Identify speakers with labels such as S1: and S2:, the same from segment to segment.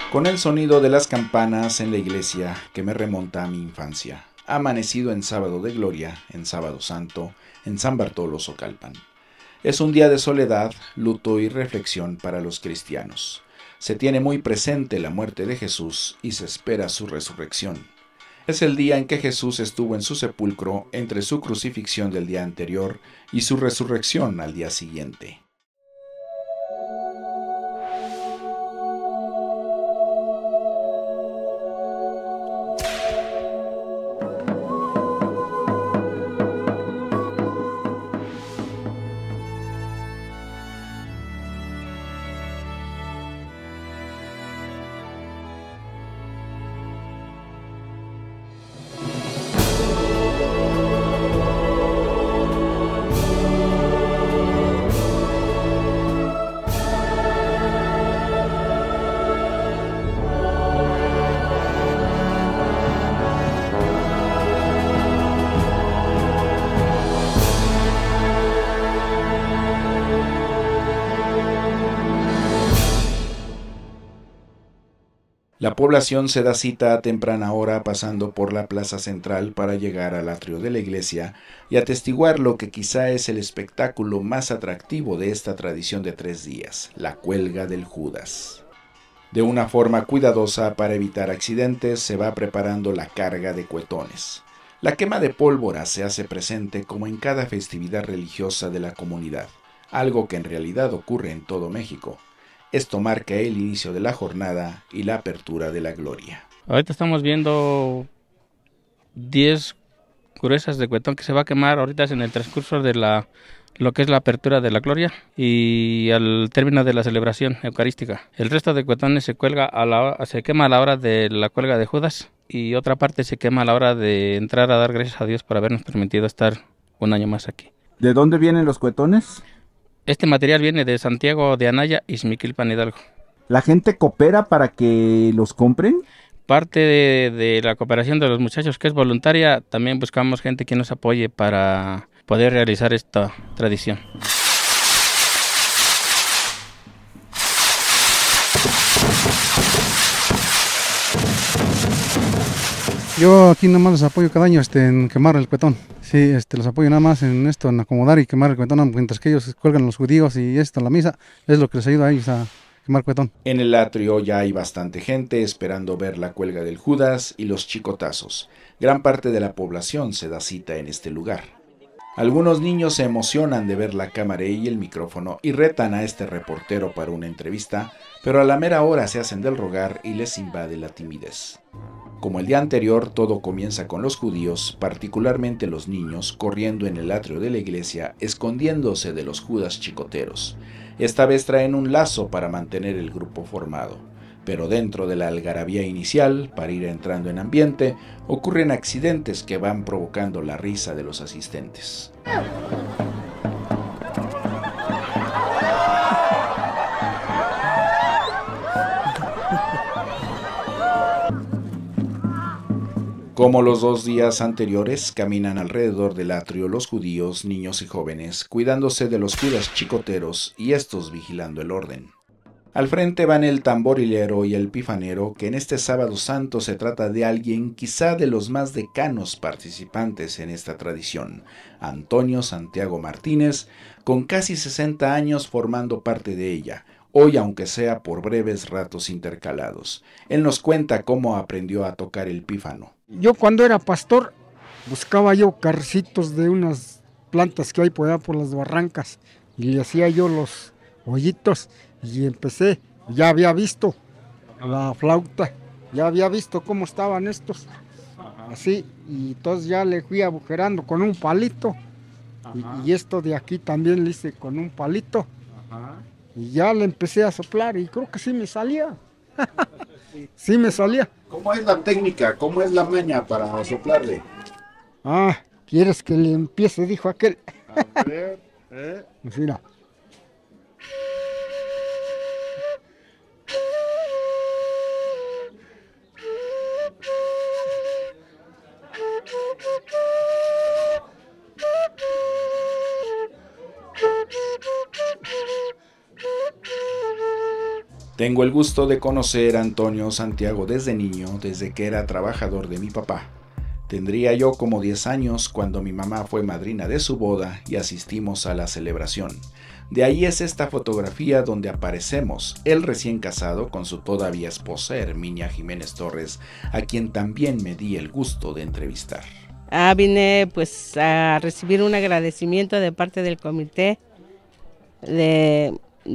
S1: con el sonido de las campanas en la iglesia que me remonta a mi infancia. Ha amanecido en sábado de gloria, en sábado santo, en San Bartolo Socalpan. Es un día de soledad, luto y reflexión para los cristianos. Se tiene muy presente la muerte de Jesús y se espera su resurrección. Es el día en que Jesús estuvo en su sepulcro entre su crucifixión del día anterior y su resurrección al día siguiente. La población se da cita a temprana hora pasando por la plaza central para llegar al atrio de la iglesia y atestiguar lo que quizá es el espectáculo más atractivo de esta tradición de 3 días, la cuelga del Judas. De una forma cuidadosa para evitar accidentes se va preparando la carga de cuetones. La quema de pólvora se hace presente como en cada festividad religiosa de la comunidad, algo que en realidad ocurre en todo México. Esto marca el inicio de la jornada y la apertura de la gloria.
S2: Ahorita estamos viendo 10 gruesas de cuetón que se va a quemar ahorita en el transcurso de lo que es la apertura de la gloria y al término de la celebración eucarística. El resto de cuetones se quema a la hora de la cuelga de Judas y otra parte se quema a la hora de entrar a dar gracias a Dios por habernos permitido estar un año más aquí.
S3: ¿De dónde vienen los cuetones?
S2: Este material viene de Santiago de Anaya y Xmiquilpan, Hidalgo.
S3: ¿La gente coopera para que los compren?
S2: Parte de la cooperación de los muchachos, que es voluntaria, también buscamos gente que nos apoye para poder realizar esta tradición.
S4: Yo aquí nada más los apoyo cada año en quemar el cuetón. Sí, los apoyo nada más en esto, en acomodar y quemar el cuetón, mientras que ellos cuelgan los judíos y esto, la misa, es lo que les ayuda a ellos a quemar cuetón.
S1: En el atrio ya hay bastante gente esperando ver la cuelga del Judas y los chicotazos. Gran parte de la población se da cita en este lugar. Algunos niños se emocionan de ver la cámara y el micrófono y retan a este reportero para una entrevista, pero a la mera hora se hacen del rogar y les invade la timidez. Como el día anterior, todo comienza con los judíos, particularmente los niños, corriendo en el atrio de la iglesia, escondiéndose de los judas chicoteros. Esta vez traen un lazo para mantener el grupo formado. Pero dentro de la algarabía inicial, para ir entrando en ambiente, ocurren accidentes que van provocando la risa de los asistentes. Como los 2 días anteriores, caminan alrededor del atrio los judíos, niños y jóvenes, cuidándose de los judas chicoteros y estos vigilando el orden. Al frente van el tamborilero y el pifanero, que en este sábado santo se trata de alguien quizá de los más decanos participantes en esta tradición, Antonio Santiago Martínez, con casi 60 años formando parte de ella, hoy aunque sea por breves ratos intercalados. Él nos cuenta cómo aprendió a tocar el pífano.
S5: Yo cuando era pastor buscaba yo carricitos de unas plantas que hay por allá por las barrancas y le hacía yo los hoyitos y empecé, ya había visto la flauta, ya había visto cómo estaban estos, así, y entonces ya le fui agujerando con un palito y esto de aquí también le hice con un palito y ya le empecé a soplar y creo que sí me salía. Sí me salía.
S1: ¿Cómo es la técnica? ¿Cómo es la maña para soplarle?
S5: Ah, ¿quieres que le empiece? Dijo aquel.
S1: A ver,
S5: Pues mira.
S1: Tengo el gusto de conocer a Antonio Santiago desde niño, desde que era trabajador de mi papá. Tendría yo como 10 años cuando mi mamá fue madrina de su boda y asistimos a la celebración. De ahí es esta fotografía donde aparecemos, él recién casado con su todavía esposa Herminia Jiménez Torres, a quien también me di el gusto de entrevistar.
S6: Vine pues a recibir un agradecimiento de parte del comité de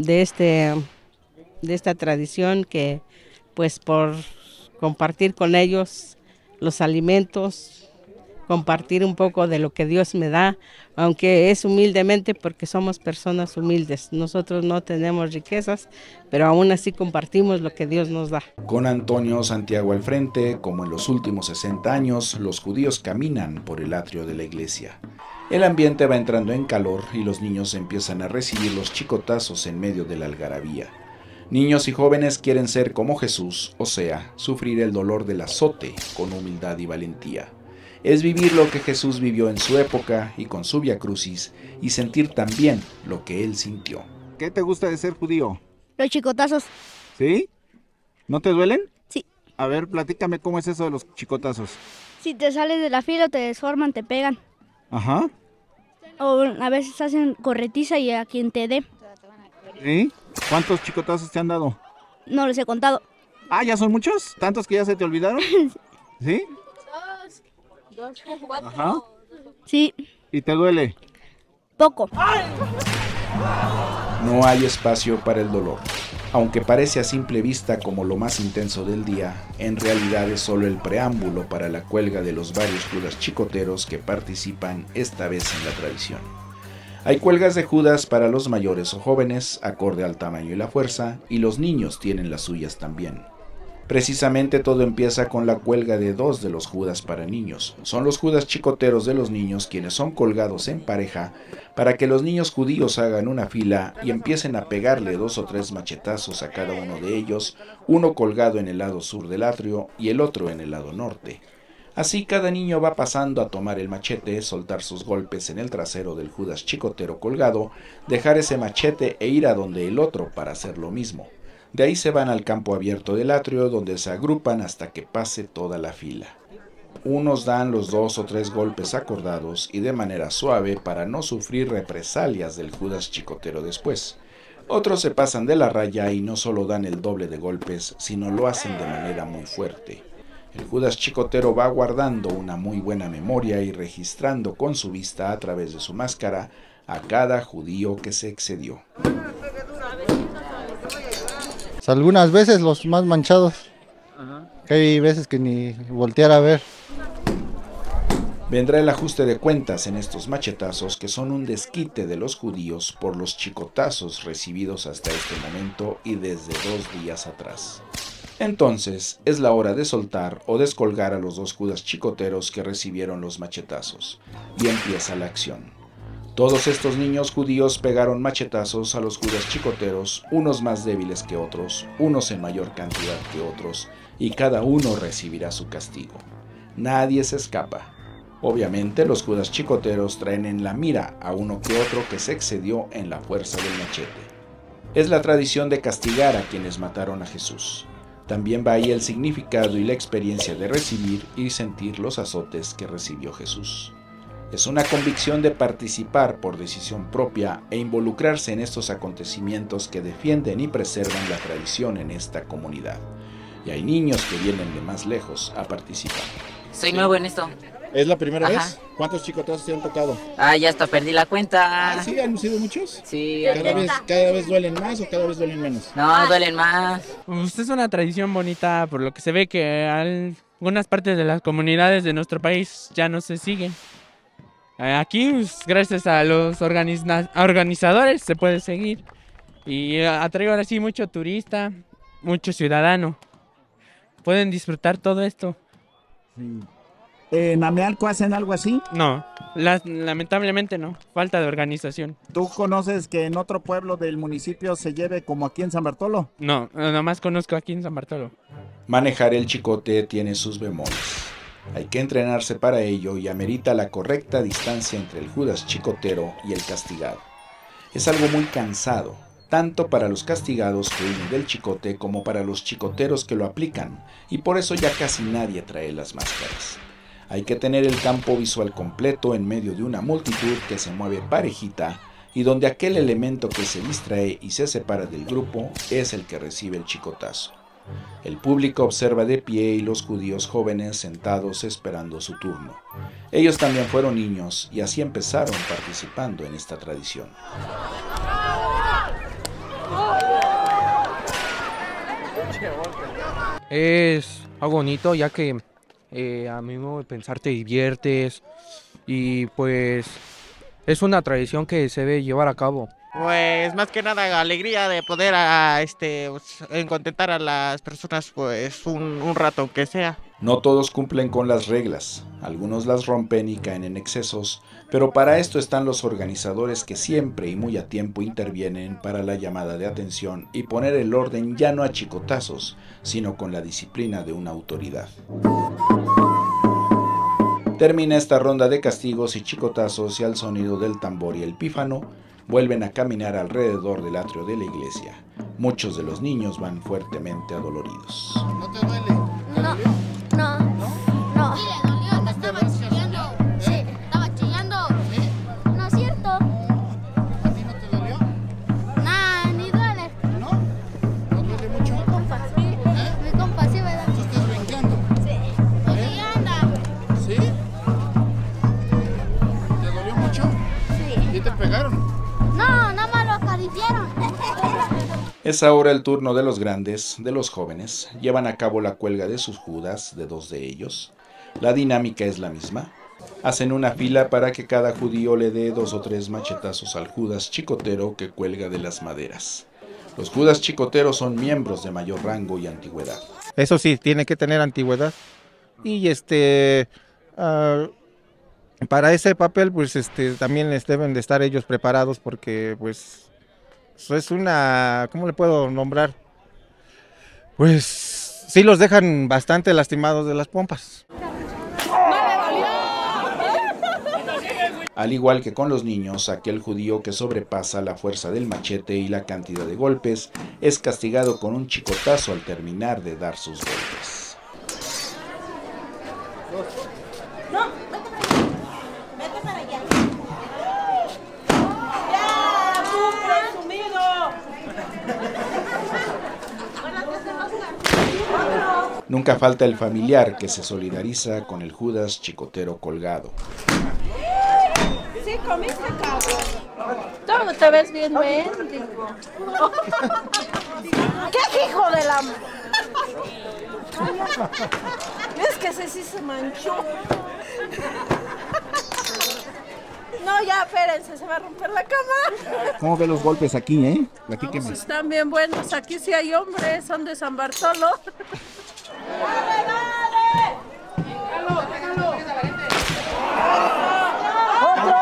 S6: esta tradición, que pues por compartir con ellos los alimentos, compartir un poco de lo que Dios me da, aunque es humildemente porque somos personas humildes. Nosotros no tenemos riquezas, pero aún así compartimos lo que Dios nos da.
S1: Con Antonio Santiago al frente, como en los últimos 60 años, los judíos caminan por el atrio de la iglesia. El ambiente va entrando en calor y los niños empiezan a recibir los chicotazos en medio de la algarabía. Niños y jóvenes quieren ser como Jesús, o sea, sufrir el dolor del azote con humildad y valentía. Es vivir lo que Jesús vivió en su época y con su Vía Crucis, y sentir también lo que él sintió.
S7: ¿Qué te gusta de ser judío?
S8: Los chicotazos.
S7: ¿Sí? ¿No te duelen?
S8: Sí.
S7: A ver, platícame cómo es eso de los chicotazos.
S8: Si te sales de la fila, te desforman, te pegan.
S7: Ajá.
S8: O a veces hacen corretiza y a quien te dé.
S7: ¿Sí? ¿Cuántos chicotazos te han dado?
S8: No los he contado.
S7: Ah, ¿ya son muchos? ¿Tantos que ya se te olvidaron? ¿Sí? Ajá.
S8: Sí,
S7: ¿Y te duele?
S8: poco.
S1: No hay espacio para el dolor. Aunque parece a simple vista como lo más intenso del día, en realidad es solo el preámbulo para la cuelga de los varios judas chicoteros que participan esta vez en la tradición. Hay cuelgas de judas para los mayores o jóvenes, acorde al tamaño y la fuerza, y los niños tienen las suyas también. Precisamente todo empieza con la cuelga de 2 de los judas para niños. Son los judas chicoteros de los niños quienes son colgados en pareja para que los niños judíos hagan una fila y empiecen a pegarle 2 o 3 machetazos a cada uno de ellos, uno colgado en el lado sur del atrio y el otro en el lado norte. Así cada niño va pasando a tomar el machete, soltar sus golpes en el trasero del judas chicotero colgado, dejar ese machete e ir a donde el otro para hacer lo mismo. De ahí se van al campo abierto del atrio, donde se agrupan hasta que pase toda la fila. Unos dan los 2 o 3 golpes acordados y de manera suave para no sufrir represalias del judas chicotero después. Otros se pasan de la raya y no solo dan el doble de golpes, sino lo hacen de manera muy fuerte. El judas chicotero va guardando una muy buena memoria y registrando con su vista a través de su máscara a cada judío que se excedió.
S9: Algunas veces los más manchados. Que hay veces que ni voltear a ver.
S1: Vendrá el ajuste de cuentas en estos machetazos que son un desquite de los judíos por los chicotazos recibidos hasta este momento y desde 2 días atrás. Entonces es la hora de soltar o descolgar a los 2 judas chicoteros que recibieron los machetazos y empieza la acción. Todos estos niños judíos pegaron machetazos a los judas chicoteros, unos más débiles que otros, unos en mayor cantidad que otros, y cada uno recibirá su castigo. Nadie se escapa. Obviamente los judas chicoteros traen en la mira a uno que otro que se excedió en la fuerza del machete. Es la tradición de castigar a quienes mataron a Jesús. También va ahí el significado y la experiencia de recibir y sentir los azotes que recibió Jesús. Es una convicción de participar por decisión propia e involucrarse en estos acontecimientos que defienden y preservan la tradición en esta comunidad. Y hay niños que vienen de más lejos a participar.
S10: Soy nuevo en esto.
S7: ¿Es la primera
S10: Ajá.
S7: vez? ¿Cuántos chicotazos te han tocado?
S10: Ya hasta perdí la cuenta.
S7: ¿Sí? ¿Han sido muchos?
S10: Sí.
S7: ¿Cada vez duelen más o cada vez duelen menos?
S10: No, duelen más.
S2: Pues es una tradición bonita, por lo que se ve que algunas partes de las comunidades de nuestro país ya no se siguen. Aquí, pues, gracias a los organizadores, se puede seguir. Y atrae ahora sí mucho turista, mucho ciudadano. Pueden disfrutar todo esto.
S7: Sí. ¿En Amealco hacen algo así?
S2: No, lamentablemente no. Falta de organización.
S7: ¿Tú conoces que en otro pueblo del municipio se lleve como aquí en San Bartolo?
S2: No, nomás conozco aquí en San Bartolo.
S1: Manejar el chicote tiene sus bemoles. Hay que entrenarse para ello y amerita la correcta distancia entre el judas chicotero y el castigado. Es algo muy cansado. tanto para los castigados que huyen del chicote como para los chicoteros que lo aplican, y por eso ya casi nadie trae las máscaras. Hay que tener el campo visual completo en medio de una multitud que se mueve parejita y donde aquel elemento que se distrae y se separa del grupo es el que recibe el chicotazo. El público observa de pie y los judíos jóvenes sentados esperando su turno. Ellos también fueron niños y así empezaron participando en esta tradición.
S11: Es algo bonito, ya que a mi modo de pensar te diviertes y pues es una tradición que se debe llevar a cabo.
S12: Pues más que nada alegría de poder contentar a las personas pues un rato aunque sea.
S1: No todos cumplen con las reglas, algunos las rompen y caen en excesos, pero para esto están los organizadores que siempre y muy a tiempo intervienen para la llamada de atención y poner el orden ya no a chicotazos, sino con la disciplina de una autoridad. Termina esta ronda de castigos y chicotazos y al sonido del tambor y el pífano, vuelven a caminar alrededor del atrio de la iglesia. Muchos de los niños van fuertemente adoloridos.
S13: ¿No te duele? No. ¿Y le dolió? ¿Te estaba chillando? Sí, estaba chillando. ¿Sí? No es cierto. ¿A ti no te dolió? Nah, ni duele. ¿No? ¿No duele mucho? Mi compa, sí. Mi compa, sí, ¿verdad? ¿Tú estás brincando? Sí. ¿Sí anda? ¿Sí? ¿Te dolió mucho? Sí. ¿Y te pegaron? No, nada más lo acariciaron.
S1: Es ahora el turno de los grandes, de los jóvenes. Llevan a cabo la cuelga de sus judas, de 2 de ellos. La dinámica es la misma. Hacen una fila para que cada judío le dé 2 o 3 machetazos al judas chicotero que cuelga de las maderas. Los judas chicoteros son miembros de mayor rango y antigüedad.
S12: Eso sí, tiene que tener antigüedad. Y para ese papel pues también deben de estar ellos preparados porque pues es una, ¿cómo le puedo nombrar? Pues sí los dejan bastante lastimados de las pompas.
S1: Al igual que con los niños, aquel judío que sobrepasa la fuerza del machete y la cantidad de golpes es castigado con un chicotazo al terminar de dar sus golpes.
S14: Vete para allá. ¡Ya, tú presumido!
S1: Nunca falta el familiar que se solidariza con el judas chicotero colgado.
S14: Sí, comiste, cabrón. Todo te ves bien mendigo. ¿Qué hijo de la... Es que ese sí se manchó. No, ya, espérense, se va a romper la cama.
S3: ¿Cómo ve los golpes aquí, Platíqueme.
S14: Pues están bien buenos, aquí sí hay hombres, son de San Bartolo. ¡Dale, dale! ¡Déjalo, déjalo! ¡Otro!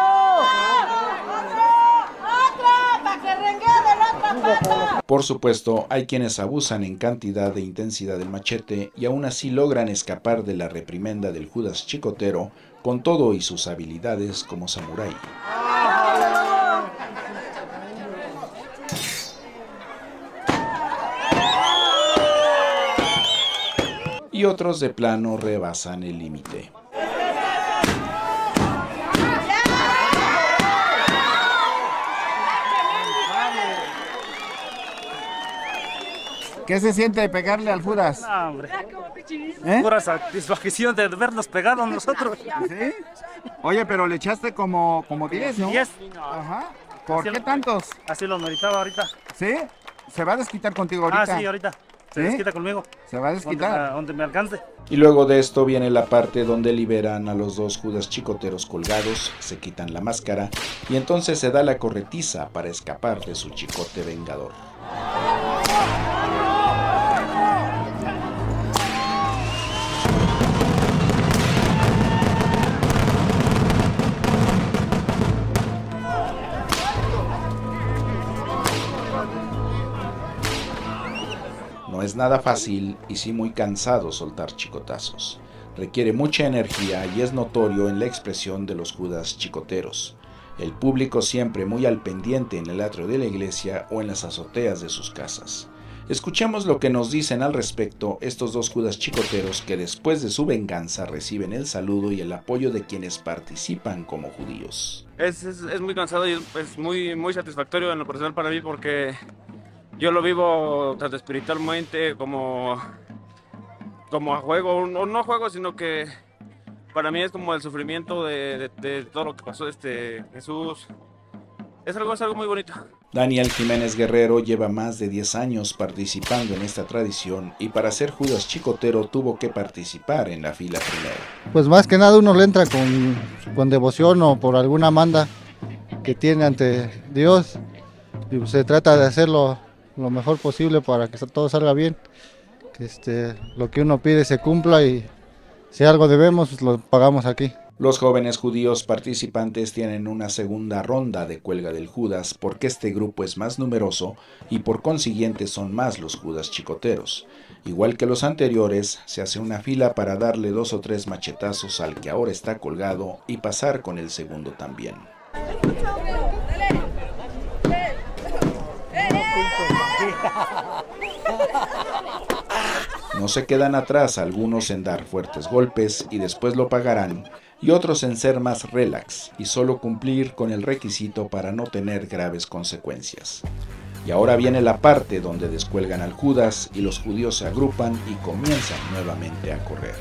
S14: ¡Para que renguee de la otra pata!
S1: Por supuesto, hay quienes abusan en cantidad e intensidad del machete y aún así logran escapar de la reprimenda del judas chicotero con todo y sus habilidades como samurái. Y otros de plano rebasan el límite.
S3: ¿Qué se siente de pegarle al judas?
S15: No, hombre. Pura satisfacción de vernos pegados nosotros.
S3: ¿Sí? Oye, pero le echaste como 10, ¿no?
S15: 10.
S3: Ajá. ¿Por qué tantos?
S15: Así lo meritaba ahorita.
S3: ¿Sí? ¿Se va a desquitar contigo ahorita?
S15: Ah, sí, ahorita. Se
S3: ¿Sí?
S15: desquita conmigo.
S3: ¿Se va a desquitar?
S15: Donde me alcance.
S1: Y luego de esto viene la parte donde liberan a los 2 judas chicoteros colgados, se quitan la máscara y entonces se da la corretiza para escapar de su chicote vengador. No es nada fácil y sí muy cansado soltar chicotazos. Requiere mucha energía y es notorio en la expresión de los judas chicoteros. El público siempre muy al pendiente en el atrio de la iglesia o en las azoteas de sus casas. Escuchemos lo que nos dicen al respecto estos dos judas chicoteros que después de su venganza reciben el saludo y el apoyo de quienes participan como judíos.
S16: Es muy cansado y es muy satisfactorio en lo personal para mí porque yo lo vivo tanto espiritualmente como a juego, o no a juego, sino que para mí es como el sufrimiento de todo lo que pasó Jesús. Es algo muy bonito.
S1: Daniel Jiménez Guerrero lleva más de 10 años participando en esta tradición y para ser judas chicotero tuvo que participar en la fila primero.
S9: Pues más que nada uno le entra con devoción o por alguna manda que tiene ante Dios y se trata de hacerlo lo mejor posible para que todo salga bien, que lo que uno pide se cumpla y si algo debemos pues lo pagamos aquí.
S1: Los jóvenes judíos participantes tienen una segunda ronda de cuelga del Judas porque este grupo es más numeroso y por consiguiente son más los judas chicoteros. Igual que los anteriores, se hace una fila para darle 2 o 3 machetazos al que ahora está colgado y pasar con el segundo también. No se quedan atrás algunos en dar fuertes golpes y después lo pagarán, y otros en ser más relax y solo cumplir con el requisito para no tener graves consecuencias. Y ahora viene la parte donde descuelgan al Judas y los judíos se agrupan y comienzan nuevamente a correr.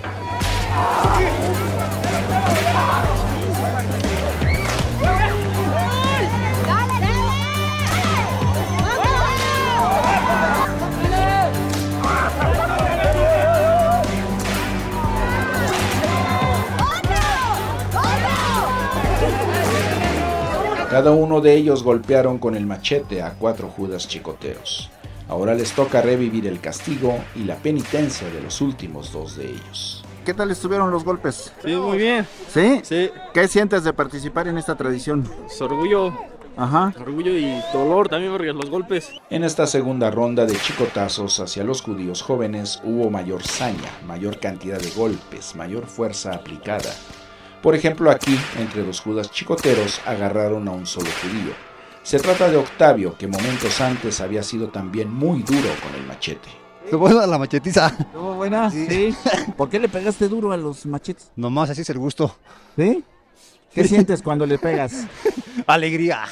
S1: Cada uno de ellos golpearon con el machete a 4 judas chicoteros. Ahora les toca revivir el castigo y la penitencia de los últimos 2 de ellos.
S7: ¿Qué tal estuvieron los golpes?
S15: Sí, muy bien.
S7: ¿Sí?
S15: Sí.
S7: ¿Qué sientes de participar en esta tradición?
S15: Orgullo.
S7: Ajá.
S15: Orgullo y dolor también porque los golpes.
S1: En esta segunda ronda de chicotazos hacia los judíos jóvenes hubo mayor saña, mayor cantidad de golpes, mayor fuerza aplicada. Por ejemplo, aquí, entre los judas chicoteros, agarraron a un solo judío. Se trata de Octavio, que momentos antes había sido también muy duro con el machete.
S17: Estuvo buena la machetiza.
S7: ¿Estuvo buena? Sí. ¿Por qué le pegaste duro a los machetes?
S17: Nomás así es el gusto.
S7: ¿Sí? ¿Qué sientes cuando le pegas?
S17: Alegría.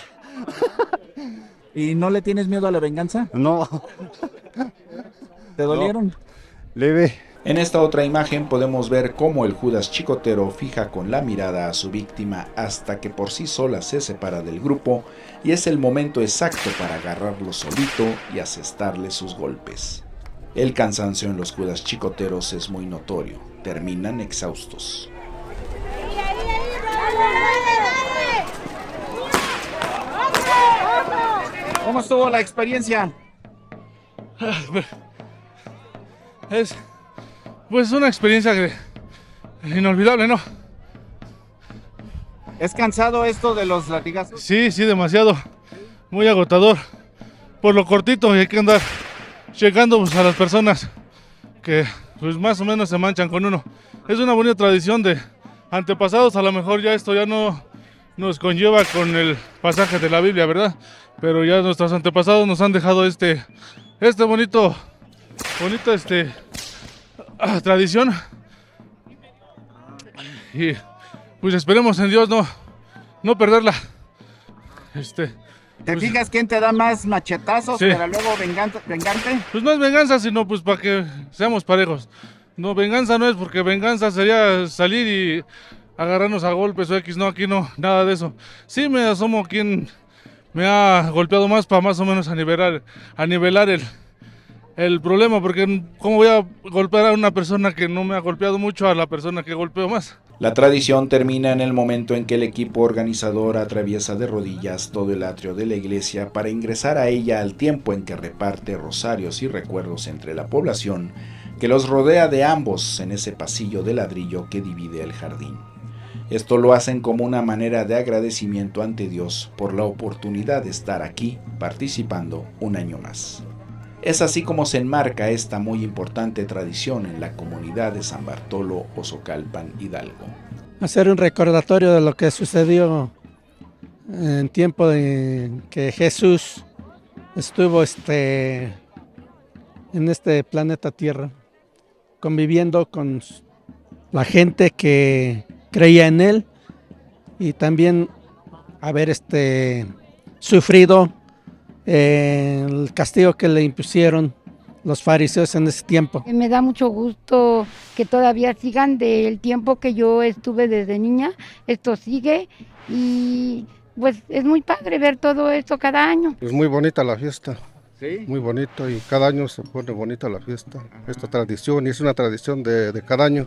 S7: ¿Y no le tienes miedo a la venganza?
S17: No.
S7: ¿Te dolieron?
S17: No. Leve.
S1: En esta otra imagen podemos ver cómo el Judas chicotero fija con la mirada a su víctima hasta que por sí sola se separa del grupo y es el momento exacto para agarrarlo solito y asestarle sus golpes. El cansancio en los Judas chicoteros es muy notorio, terminan exhaustos.
S7: ¿Cómo estuvo la experiencia?
S18: Es pues una experiencia inolvidable, ¿no?
S7: ¿Es cansado esto de los latigazos?
S18: Sí, demasiado. Muy agotador. Por lo cortito y hay que andar checando pues, a las personas que pues más o menos se manchan con uno. Es una bonita tradición de antepasados, a lo mejor ya esto ya no nos conlleva con el pasaje de la Biblia, ¿verdad? Pero ya nuestros antepasados nos han dejado este bonito tradición y pues esperemos en Dios no perderla.
S7: ¿Te fijas quién te da más machetazos
S18: sí,
S7: para luego vengarte?
S18: Pues no es venganza, sino pues para que seamos parejos. No, venganza no es, porque venganza sería salir y agarrarnos a golpes o X, no, aquí no, nada de eso. Sí me asomo quién me ha golpeado más para más o menos a nivelar el problema, porque ¿cómo voy a golpear a una persona que no me ha golpeado mucho a la persona que golpeo más?
S1: La tradición termina en el momento en que el equipo organizador atraviesa de rodillas todo el atrio de la iglesia para ingresar a ella al tiempo en que reparte rosarios y recuerdos entre la población que los rodea de ambos en ese pasillo de ladrillo que divide el jardín. Esto lo hacen como una manera de agradecimiento ante Dios por la oportunidad de estar aquí participando un año más. Es así como se enmarca esta muy importante tradición en la comunidad de San Bartolo, Oxocalpan, Hidalgo.
S19: Hacer un recordatorio de lo que sucedió en tiempo de que Jesús estuvo en este planeta Tierra, conviviendo con la gente que creía en él y también haber sufrido el castigo que le impusieron los fariseos en ese tiempo.
S20: Me da mucho gusto que todavía sigan del tiempo que yo estuve desde niña, esto sigue y pues es muy padre ver todo esto cada año.
S21: Es muy bonita la fiesta.
S7: ¿Sí?
S21: Muy bonito y cada año se pone bonita la fiesta, esta tradición, y es una tradición de cada año.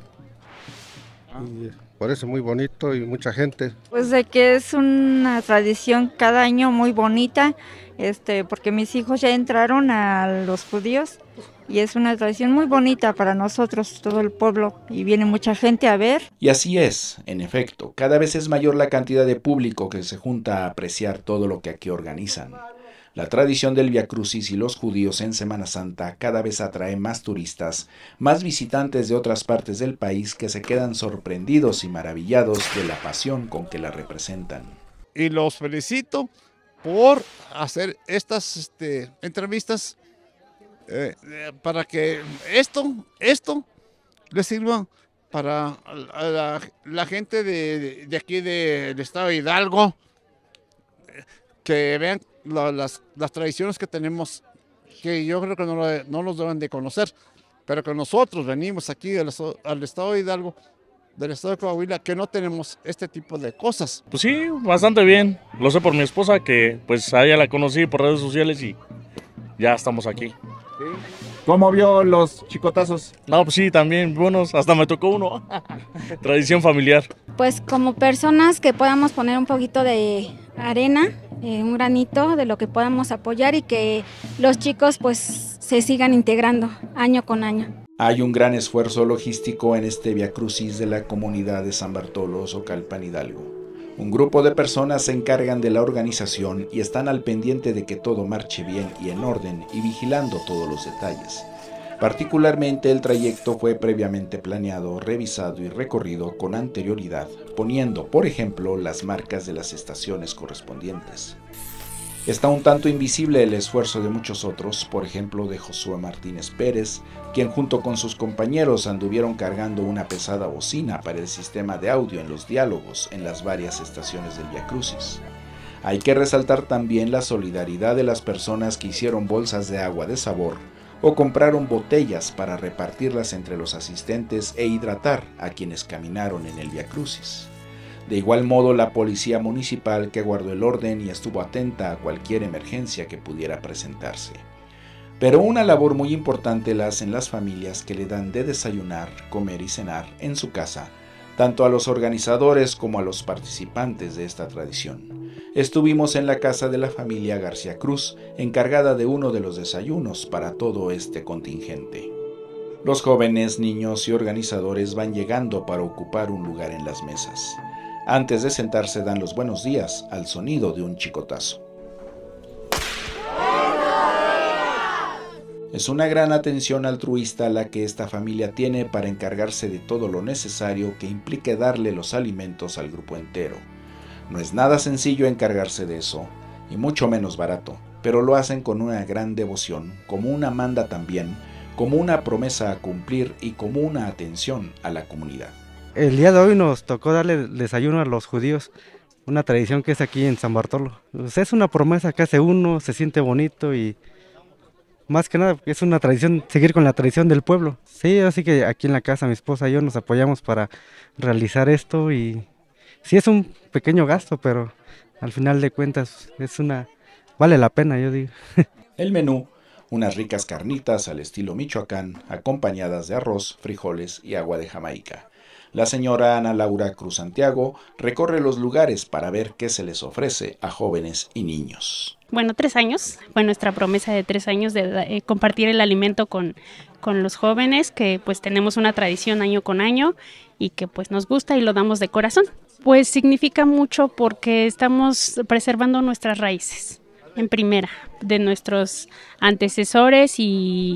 S21: Y parece muy bonito y mucha gente.
S22: Pues de que es una tradición cada año muy bonita, porque mis hijos ya entraron a los judíos y es una tradición muy bonita para nosotros, todo el pueblo, y viene mucha gente a ver.
S1: Y así es, en efecto, cada vez es mayor la cantidad de público que se junta a apreciar todo lo que aquí organizan. La tradición del Vía Crucis y los judíos en Semana Santa cada vez atrae más turistas, más visitantes de otras partes del país que se quedan sorprendidos y maravillados de la pasión con que la representan.
S23: Y los felicito por hacer estas entrevistas para que esto les sirva para la gente de aquí del estado de Hidalgo, que vean las tradiciones que tenemos, que yo creo que no los deben de conocer, pero que nosotros venimos aquí al estado de Hidalgo, del estado de Coahuila, que no tenemos este tipo de cosas.
S24: Pues sí, bastante bien. Lo sé por mi esposa, que pues a ella la conocí por redes sociales y ya estamos aquí.
S7: ¿Sí? ¿Cómo vio los chicotazos?
S24: No, pues sí, también buenos, hasta me tocó uno. Tradición familiar.
S8: Pues como personas que podamos poner un poquito de arena, un granito de lo que podamos apoyar y que los chicos pues se sigan integrando año con año.
S1: Hay un gran esfuerzo logístico en este Vía Crucis de la comunidad de San Bartolo, Socalpan, Hidalgo. Un grupo de personas se encargan de la organización y están al pendiente de que todo marche bien y en orden y vigilando todos los detalles. Particularmente el trayecto fue previamente planeado, revisado y recorrido con anterioridad, poniendo, por ejemplo, las marcas de las estaciones correspondientes. Está un tanto invisible el esfuerzo de muchos otros, por ejemplo de Josué Martínez Pérez, quien junto con sus compañeros anduvieron cargando una pesada bocina para el sistema de audio en los diálogos en las varias estaciones del Vía Crucis. Hay que resaltar también la solidaridad de las personas que hicieron bolsas de agua de sabor o compraron botellas para repartirlas entre los asistentes e hidratar a quienes caminaron en el Vía Crucis. De igual modo, la policía municipal que guardó el orden y estuvo atenta a cualquier emergencia que pudiera presentarse. Pero una labor muy importante la hacen las familias que le dan de desayunar, comer y cenar en su casa, tanto a los organizadores como a los participantes de esta tradición. Estuvimos en la casa de la familia García Cruz, encargada de uno de los desayunos para todo este contingente. Los jóvenes, niños y organizadores van llegando para ocupar un lugar en las mesas. Antes de sentarse dan los buenos días al sonido de un chicotazo. Es una gran atención altruista la que esta familia tiene para encargarse de todo lo necesario que implique darle los alimentos al grupo entero. No es nada sencillo encargarse de eso, y mucho menos barato, pero lo hacen con una gran devoción, como una manda también, como una promesa a cumplir y como una atención a la comunidad.
S25: El día de hoy nos tocó darle desayuno a los judíos, una tradición que es aquí en San Bartolo. Pues es una promesa que hace uno, se siente bonito y más que nada es una tradición, seguir con la tradición del pueblo. Sí, así que aquí en la casa mi esposa y yo nos apoyamos para realizar esto y sí es un pequeño gasto, pero al final de cuentas vale la pena, yo digo.
S1: El menú, unas ricas carnitas al estilo Michoacán, acompañadas de arroz, frijoles y agua de Jamaica. La señora Ana Laura Cruz Santiago recorre los lugares para ver qué se les ofrece a jóvenes y niños.
S26: Bueno, 3 años, fue nuestra promesa de 3 años de compartir el alimento con los jóvenes, que pues tenemos una tradición año con año y que pues nos gusta y lo damos de corazón. Pues significa mucho porque estamos preservando nuestras raíces, en primera, de nuestros antecesores y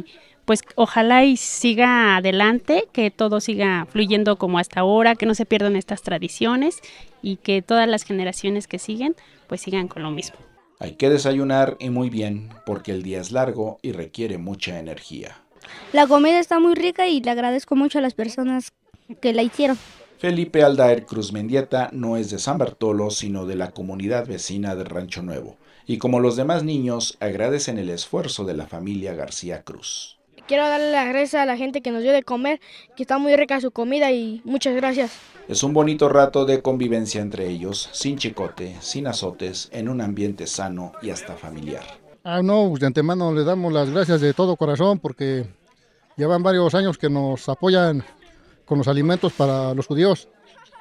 S26: pues ojalá y siga adelante, que todo siga fluyendo como hasta ahora, que no se pierdan estas tradiciones y que todas las generaciones que siguen pues sigan con lo mismo.
S1: Hay que desayunar y muy bien, porque el día es largo y requiere mucha energía.
S2: La comida está muy rica y le agradezco mucho a las personas que la hicieron.
S1: Felipe Aldair Cruz Mendieta no es de San Bartolo, sino de la comunidad vecina de Rancho Nuevo, y como los demás niños, agradecen el esfuerzo de la familia García Cruz.
S2: Quiero darle las gracias a la gente que nos dio de comer, que está muy rica su comida y muchas gracias.
S1: Es un bonito rato de convivencia entre ellos, sin chicote, sin azotes, en un ambiente sano y hasta familiar.
S21: No, de antemano le damos las gracias de todo corazón porque llevan varios años que nos apoyan con los alimentos para los judíos.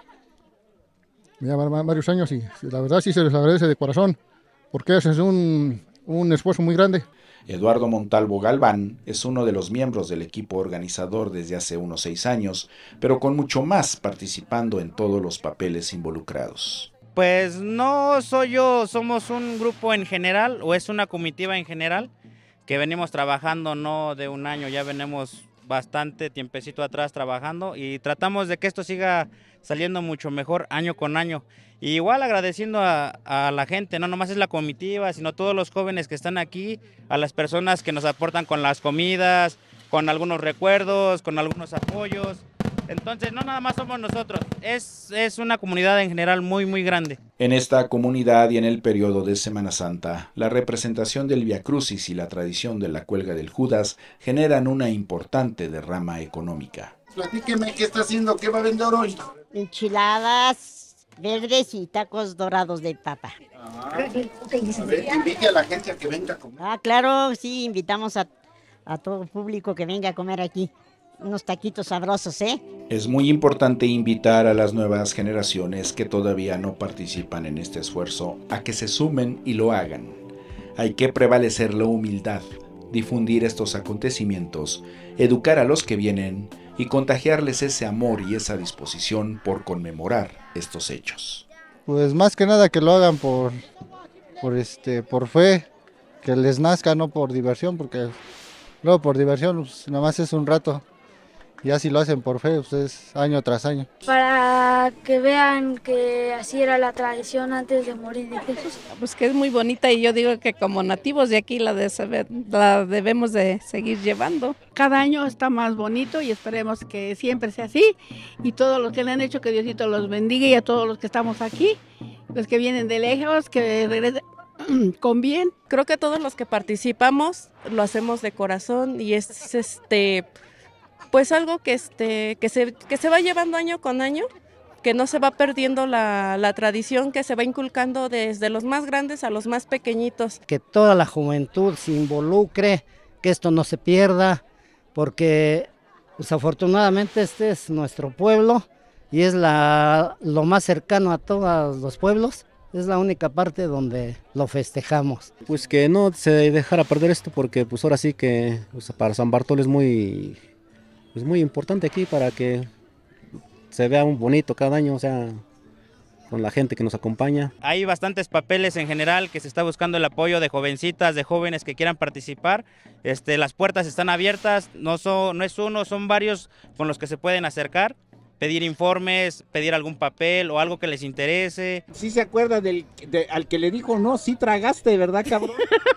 S21: Llevan varios años y la verdad sí se les agradece de corazón porque ese es un esfuerzo muy grande.
S1: Eduardo Montalvo Galván es uno de los miembros del equipo organizador desde hace unos 6 años, pero con mucho más participando en todos los papeles involucrados.
S4: Pues no soy yo, somos un grupo en general, o es una comitiva en general, que venimos trabajando no de un año, ya venimos bastante tiempecito atrás trabajando y tratamos de que esto siga saliendo mucho mejor año con año. Y igual agradeciendo a la gente, no nomás es la comitiva, sino todos los jóvenes que están aquí, a las personas que nos aportan con las comidas, con algunos recuerdos, con algunos apoyos. Entonces no nada más somos nosotros, es una comunidad en general muy muy grande.
S1: En esta comunidad y en el periodo de Semana Santa, la representación del Vía Crucis y la tradición de la cuelga del Judas generan una importante derrama económica.
S5: Platíqueme qué está haciendo, qué va a vender hoy.
S6: Enchiladas verdes y tacos dorados de papa.
S5: A ver, invite a la gente a que venga a comer.
S6: Claro, sí, invitamos a todo el público que venga a comer aquí. Unos taquitos sabrosos, ¿eh?
S1: Es muy importante invitar a las nuevas generaciones que todavía no participan en este esfuerzo a que se sumen y lo hagan. Hay que prevalecer la humildad, difundir estos acontecimientos, educar a los que vienen y contagiarles ese amor y esa disposición por conmemorar estos hechos.
S9: Pues más que nada que lo hagan por fe, que les nazca, no por diversión, porque luego por diversión pues, nada más es un rato. Ya si lo hacen por fe, pues es año tras año.
S2: Para que vean que así era la tradición antes de morir de Jesús.
S14: Pues que es muy bonita y yo digo que como nativos de aquí la debemos de seguir llevando.
S10: Cada año está más bonito y esperemos que siempre sea así. Y todos los que le han hecho, que Diosito los bendiga, y a todos los que estamos aquí, los que vienen de lejos, que regresen con bien.
S11: Creo que todos los que participamos lo hacemos de corazón y es pues algo que se va llevando año con año, que no se va perdiendo la tradición, que se va inculcando desde los más grandes a los más pequeñitos.
S27: Que toda la juventud se involucre, que esto no se pierda, porque desafortunadamente este es nuestro pueblo y es lo más cercano a todos los pueblos. Es la única parte donde lo festejamos.
S28: Pues que no se dejara perder esto, porque pues ahora sí que para San Bartolo es muy importante aquí, para que se vea un bonito cada año, o sea, con la gente que nos acompaña.
S4: Hay bastantes papeles en general que se está buscando el apoyo de jovencitas, de jóvenes que quieran participar. Las puertas están abiertas, no es uno, son varios con los que se pueden acercar, pedir informes, pedir algún papel o algo que les interese.
S7: ¿Sí se acuerda al que le dijo no, sí tragaste, ¿verdad, cabrón?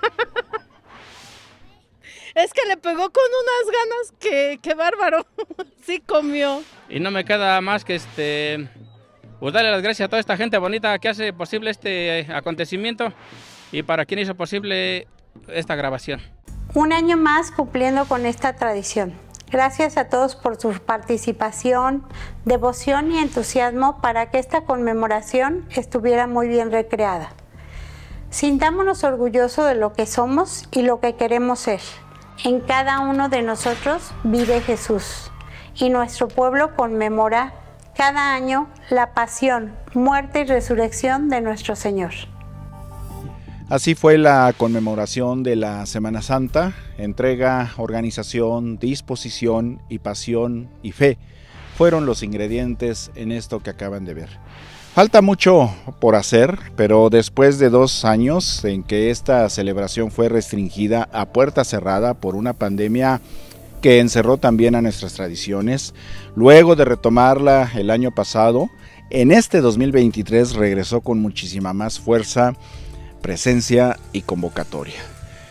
S14: Es que le pegó con unas ganas que bárbaro, sí comió.
S29: Y no me queda más que pues darle las gracias a toda esta gente bonita que hace posible este acontecimiento y para quien hizo posible esta grabación.
S30: Un año más cumpliendo con esta tradición. Gracias a todos por su participación, devoción y entusiasmo para que esta conmemoración estuviera muy bien recreada. Sintámonos orgullosos de lo que somos y lo que queremos ser. En cada uno de nosotros vive Jesús y nuestro pueblo conmemora cada año la pasión, muerte y resurrección de nuestro Señor.
S1: Así fue la conmemoración de la Semana Santa. Entrega, organización, disposición y pasión y fe fueron los ingredientes en esto que acaban de ver. Falta mucho por hacer, pero después de 2 años en que esta celebración fue restringida a puerta cerrada por una pandemia que encerró también a nuestras tradiciones. Luego de retomarla el año pasado, en este 2023 regresó con muchísima más fuerza, presencia y convocatoria.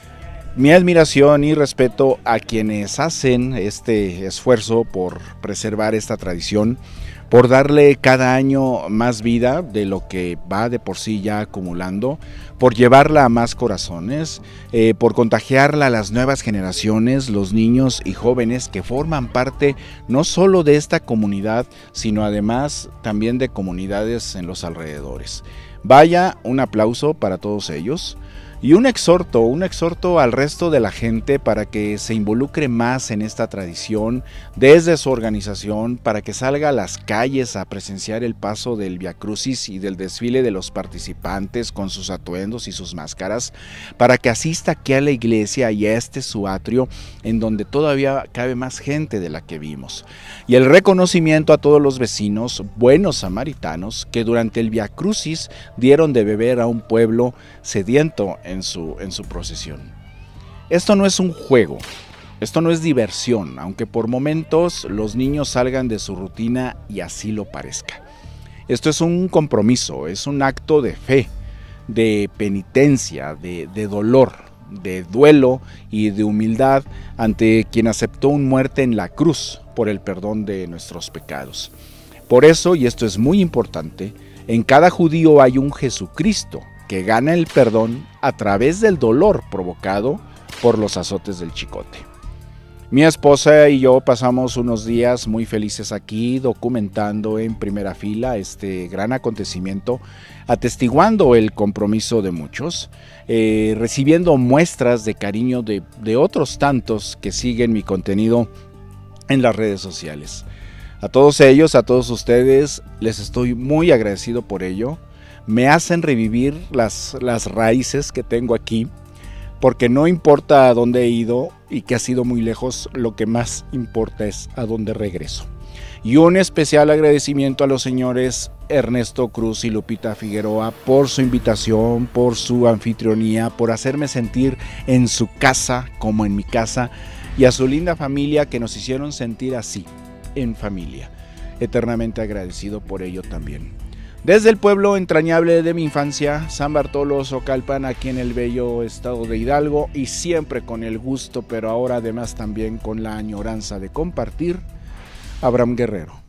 S1: Mi admiración y respeto a quienes hacen este esfuerzo por preservar esta tradición, por darle cada año más vida de lo que va de por sí ya acumulando, por llevarla a más corazones, por contagiarla a las nuevas generaciones, los niños y jóvenes que forman parte no solo de esta comunidad, sino además también de comunidades en los alrededores. Vaya, un aplauso para todos ellos. Y un exhorto al resto de la gente para que se involucre más en esta tradición desde su organización, para que salga a las calles a presenciar el paso del Vía Crucis y del desfile de los participantes con sus atuendos y sus máscaras, para que asista aquí a la iglesia y a este su atrio en donde todavía cabe más gente de la que vimos. Y el reconocimiento a todos los vecinos, buenos samaritanos, que durante el Vía Crucis dieron de beber a un pueblo sediento en su procesión. Esto no es un juego, esto no es diversión, aunque por momentos los niños salgan de su rutina y así lo parezca. Esto es un compromiso, es un acto de fe, de penitencia, de dolor, de duelo y de humildad ante quien aceptó una muerte en la cruz por el perdón de nuestros pecados. Por eso, y esto es muy importante, en cada judío hay un Jesucristo que gana el perdón a través del dolor provocado por los azotes del chicote. Mi esposa y yo pasamos unos días muy felices aquí documentando en primera fila este gran acontecimiento, atestiguando el compromiso de muchos, recibiendo muestras de cariño de otros tantos que siguen mi contenido en las redes sociales. A todos ellos, a todos ustedes, les estoy muy agradecido por ello. Me hacen revivir las raíces que tengo aquí, porque no importa a dónde he ido y que ha sido muy lejos, lo que más importa es a dónde regreso. Y un especial agradecimiento a los señores Ernesto Cruz y Lupita Figueroa por su invitación, por su anfitrionía, por hacerme sentir en su casa como en mi casa, y a su linda familia que nos hicieron sentir así, en familia. Eternamente agradecido por ello también. Desde el pueblo entrañable de mi infancia, San Bartolo Socalpan, aquí en el bello estado de Hidalgo, y siempre con el gusto, pero ahora además también con la añoranza de compartir, Abraham Guerrero.